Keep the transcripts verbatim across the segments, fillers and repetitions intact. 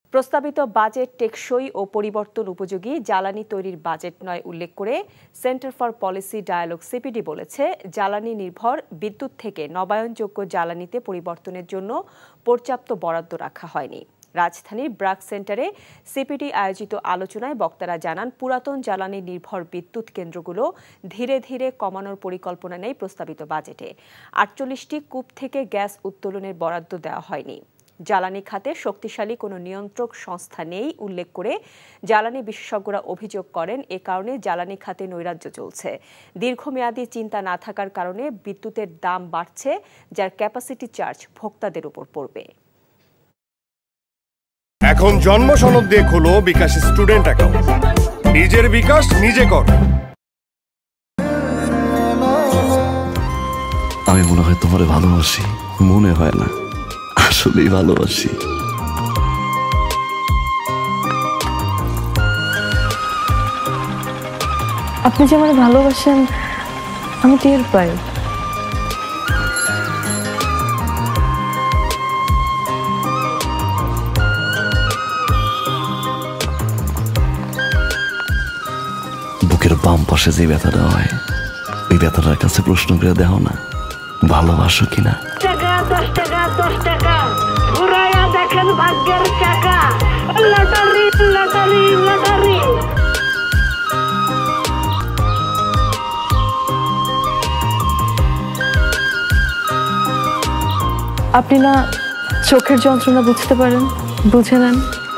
প্রস্তাবিত বাজেট টেকসই ও পরিবর্তন উপযোগী জ্বালানি তৈরির বাজেট নয় উল্লেখ করে centre for policy dialogue CPD বলেছে, জ্বালানি নির্ভর বিদ্যুৎ থেকে নবায়নযোগ্য জ্বালানিতে পরিবর্তনের জন্য পর্যাপ্ত বরাদ্দ রাখা হয়নি। রাজধানীর ব্রাক সেন্টারে সিপিডি আয়োজিত আলোচনায় বক্তারা জানান, পুরাতন জ্বালানি নির্ভর বিদ্যুৎ কেন্দ্রগুলো ধীরে ধীরে কমানোর পরিকল্পনা নেই প্রস্তাবিত বাজেটে। আটচল্লিশটি কূপ থেকে গ্যাস উত্তোলনের বরাদ্দ দেওয়া হয়নি। জ্বালানি খাতে শক্তিশালী কোনো নিয়ন্ত্রক সংস্থা নেই উল্লেখ করে জ্বালানি বিশেষজ্ঞরা অভিযোগ করেন, এ কারণে জ্বালানি খাতে নৈরাজ্য চলছে। দীর্ঘমেয়াদী চিন্তা না থাকার কারণে বিদ্যুতের দাম বাড়ছে, যার ক্যাপাসিটি চার্জ ভোক্তাদের উপর পড়বে। এখন জন্ম সনদ দিয়ে খোলো বিকাশ স্টুডেন্ট অ্যাকাউন্ট। নিজের বিকাশ নিজে কর। আমি মনে হয় তোমারে ভালোবাসি, মনে হয় না, আসলেই ভালোবাসি। আপনি যে আমাকে ভালোবাসেন আমি টের পাই। বুকের বাম পাশে যে ব্যথাটা হয়, ওই ব্যথাটার কাছে প্রশ্ন করে দেখো না, ভালোবাসো কিনা। দশ টাকা দশ টাকা ঘুরাইয়া দেখেন ভাগ্যের চাকা। Lottery lottery lottery. আপনি না চোখের যন্ত্রণা বুঝতে পারেন, বুঝে নেন।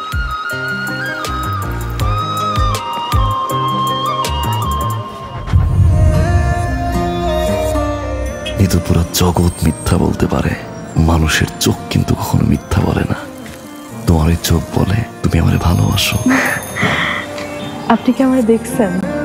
কিন্তু পুরো জগৎ মিথ্যা বলতে পারে, মানুষের চোখ কিন্তু কখনো মিথ্যা বলে না। তোমার ওই চোখ বলে তুমি আমারে ভালোবাসো। আপনি কি আমারে দেখছেন?